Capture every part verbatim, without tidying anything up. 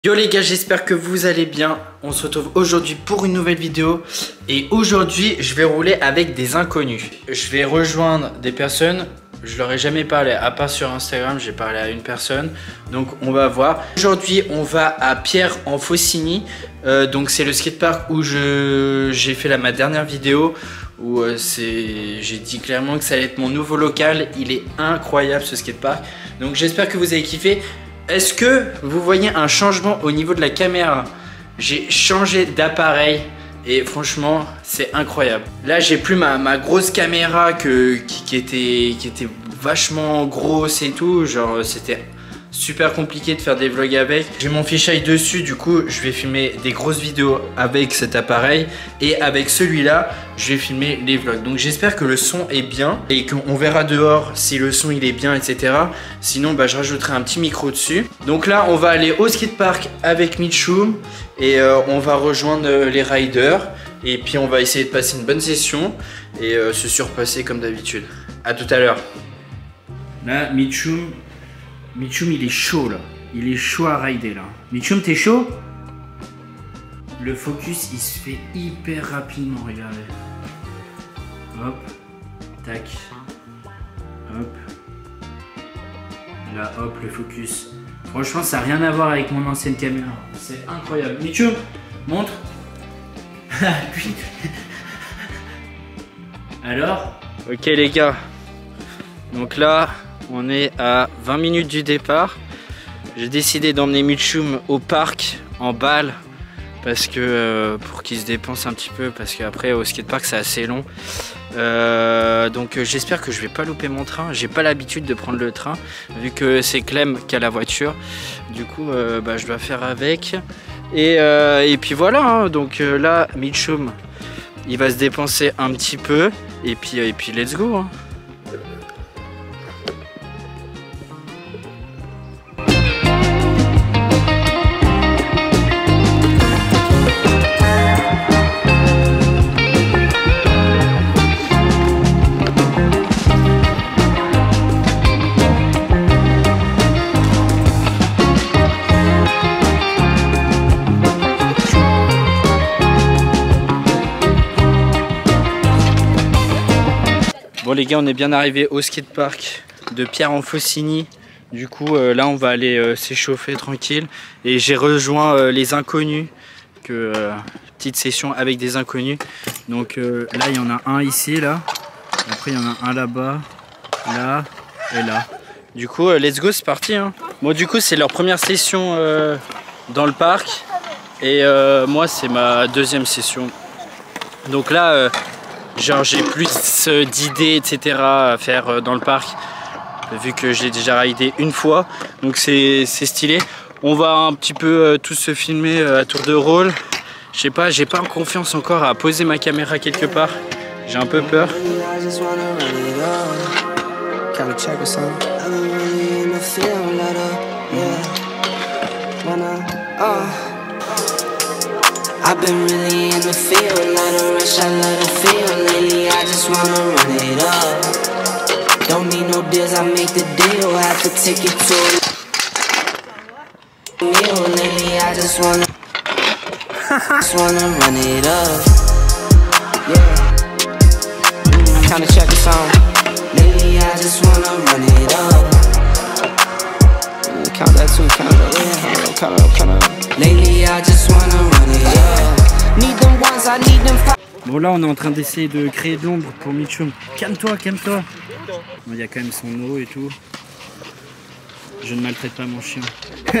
Yo les gars, j'espère que vous allez bien. On se retrouve aujourd'hui pour une nouvelle vidéo. Et aujourd'hui, je vais rouler avec des inconnus. Je vais rejoindre des personnes. Je leur ai jamais parlé, à part sur Instagram, j'ai parlé à une personne. Donc on va voir. Aujourd'hui, on va à Pierre en Faucigny. Euh, donc c'est le skatepark où j'ai fait la, ma dernière vidéo. Où euh, j'ai dit clairement que ça allait être mon nouveau local. Il est incroyable ce skatepark. Donc j'espère que vous avez kiffé. Est-ce que vous voyez un changement au niveau de la caméra? J'ai changé d'appareil et franchement c'est incroyable. Là j'ai plus ma, ma grosse caméra que, qui, qui, était, qui était vachement grosse et tout. Genre c'était super compliqué de faire des vlogs avec. J'ai mon fisheye dessus, du coup je vais filmer des grosses vidéos avec cet appareil. Et avec celui-là je vais filmer les vlogs. Donc j'espère que le son est bien et qu'on verra dehors si le son il est bien, etc. Sinon bah, je rajouterai un petit micro dessus. Donc là on va aller au skatepark avec Mitchoum. Et euh, on va rejoindre euh, les riders. Et puis on va essayer de passer une bonne session. Et euh, se surpasser comme d'habitude. A tout à l'heure. Là Mitchoum Mitchoum il est chaud là, il est chaud à rider là. Mitchoum t'es chaud? Le focus il se fait hyper rapidement, regardez. Hop, tac, hop. Là hop le focus. Franchement ça n'a rien à voir avec mon ancienne caméra, c'est incroyable. Mitchoum, montre. Alors? Ok les gars, donc là on est à vingt minutes du départ. J'ai décidé d'emmener Mitchoum au parc en balle parce que euh, pour qu'il se dépense un petit peu, parce qu'après au skatepark c'est assez long. Euh, donc euh, j'espère que je vais pas louper mon train. J'ai pas l'habitude de prendre le train vu que c'est Clem qui a la voiture. Du coup euh, bah, je dois faire avec. Et, euh, et puis voilà. Hein. Donc euh, là Mitchoum il va se dépenser un petit peu et puis, et puis let's go. Hein. Bon les gars, on est bien arrivé au skatepark de Pierre en Faucigny. Du coup euh, là on va aller euh, s'échauffer tranquille. Et j'ai rejoint euh, les inconnus. Que, euh, petite session avec des inconnus. Donc euh, là il y en a un ici là. Après il y en a un là-bas, là et là. Du coup euh, let's go, c'est parti hein. Bon du coup c'est leur première session euh, dans le parc. Et euh, moi c'est ma deuxième session. Donc là euh, genre j'ai plus d'idées etc à faire dans le parc vu que j'ai déjà ridé une fois, donc c'est stylé. On va un petit peu euh, tous se filmer euh, à tour de rôle. Je sais pas, j'ai pas confiance encore à poser ma caméra quelque part, j'ai un peu peur. I've been really in the field, let her rush, I let her feel. Lately I just wanna run it up. Don't need no deals, I make the deal. Have to take it to a meal. Lately I just wanna just wanna run it up. Yeah. Kinda check the song. Lately I just wanna run it up. Count that too, count that, yeah. Count it up, count it up. Lately I just wanna run it up. Need them ones, I need them five. Bon là on est en train d'essayer de créer de l'ombre pour Mitchoum. Calme-toi, calme-toi. Il y a quand même son eau et tout. Je ne maltraite pas mon chien.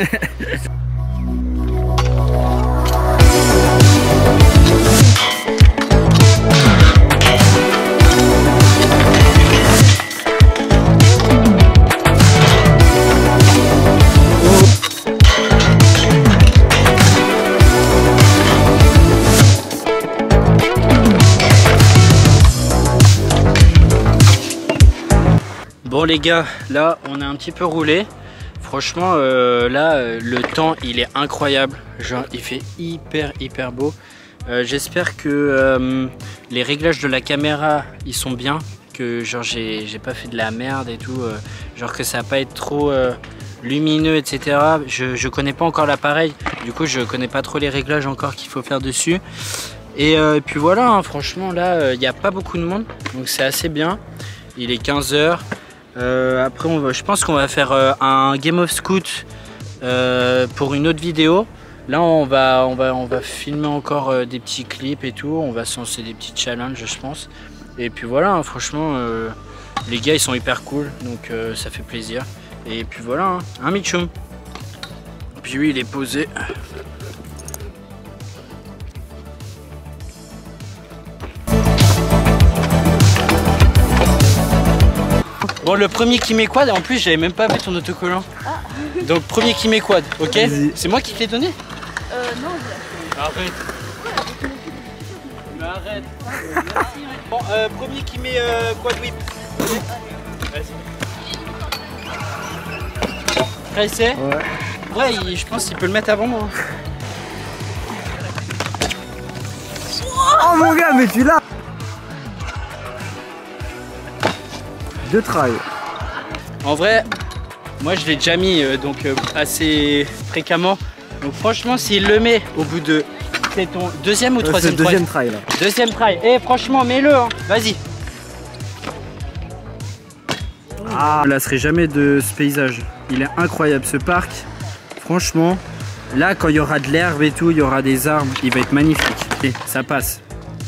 Bon les gars, là on a un petit peu roulé. Franchement euh, là euh, le temps il est incroyable. Genre il fait hyper hyper beau. euh, J'espère que euh, les réglages de la caméra ils sont bien. Que genre j'ai pas fait de la merde et tout. euh, Genre que ça va pas être trop euh, lumineux, et cetera. Je, je connais pas encore l'appareil, du coup je connais pas trop les réglages encore qu'il faut faire dessus. Et, euh, et puis voilà, hein, franchement là, il n'y a pas beaucoup de monde, donc c'est assez bien. Il est quinze heures. Euh, après, on va, je pense qu'on va faire euh, un Game of Scoot euh, pour une autre vidéo. Là, on va, on va, on va filmer encore euh, des petits clips et tout. On va se lancer des petits challenges, je pense. Et puis voilà, hein, franchement, euh, les gars, ils sont hyper cool, donc euh, ça fait plaisir. Et puis voilà, hein, hein Mitchoum. Puis lui, il est posé. Bon, le premier qui met quad, en plus j'avais même pas vu ton autocollant. Ah. Donc premier qui met quad, ok? C'est moi qui te l'ai donné? Euh non. Arrête. Mais arrête. Bon, euh, premier qui met euh, quad whip. Vas-y. Pressé? Ouais. Ouais, il, je pense qu'il peut le mettre avant moi. Oh mon gars, mais tu l'as! Deux trails. En vrai, moi je l'ai déjà mis euh, donc euh, assez fréquemment. Donc franchement, s'il le met au bout de... C'est ton deuxième ou troisième trail? Deuxième trail là. Deuxième trail. Et franchement, mets-le, hein. Vas-y. Ah, je ne lasserai jamais de ce paysage. Il est incroyable ce parc. Franchement, là quand il y aura de l'herbe et tout, il y aura des arbres, il va être magnifique. Et ça passe.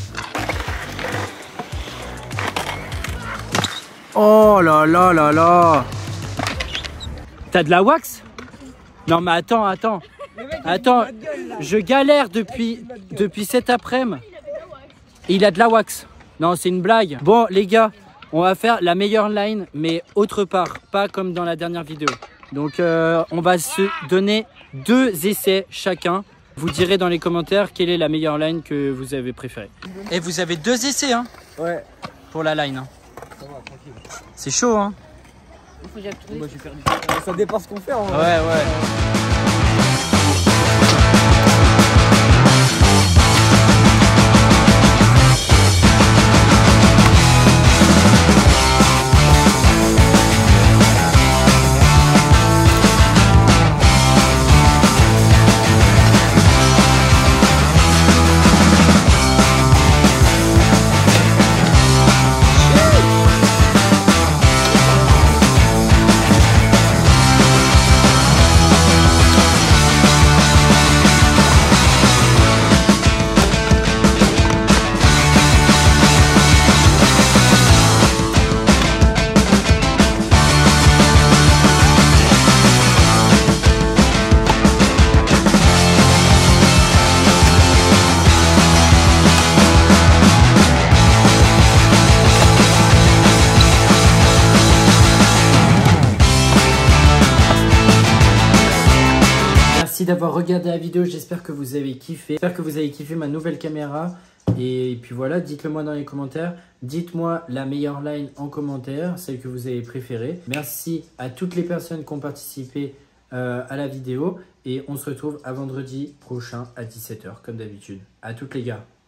Oh là là là là! T'as de la wax? Non mais attends, attends. Attends, je galère depuis, depuis cet après-midi. Il a de la wax. Non, c'est une blague. Bon les gars, on va faire la meilleure line, mais autre part, pas comme dans la dernière vidéo. Donc euh, on va se donner deux essais chacun. Vous direz dans les commentaires quelle est la meilleure line que vous avez préférée. Et vous avez deux essais hein? Ouais. Pour la line. Hein. C'est chaud hein. Il faut que j'aille trouver. Moi j'ai perdu. Ça dépasse ce qu'on fait en vrai. Ouais ouais. Merci d'avoir regardé la vidéo, j'espère que vous avez kiffé. J'espère que vous avez kiffé ma nouvelle caméra. Et puis voilà, dites-le moi dans les commentaires. Dites-moi la meilleure line en commentaire, celle que vous avez préférée. Merci à toutes les personnes qui ont participé euh, à la vidéo. Et on se retrouve à vendredi prochain à dix-sept heures comme d'habitude. À toutes les gars.